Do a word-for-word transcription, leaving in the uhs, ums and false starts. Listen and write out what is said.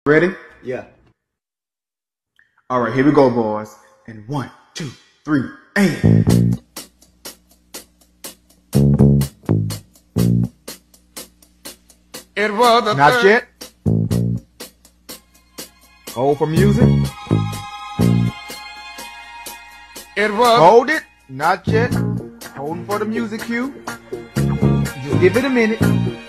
Ready? Yeah. All right, here we go, boys. And one, two, three, and. It was a Not yet. Hold for music. It was. Hold it. Not yet. Holding for the music cue. Just give it a minute.